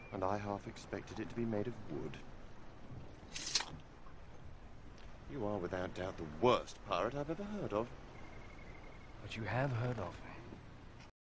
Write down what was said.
And I half expected it to be made of wood. You are without doubt the worst pirate I've ever heard of. But you have heard of me.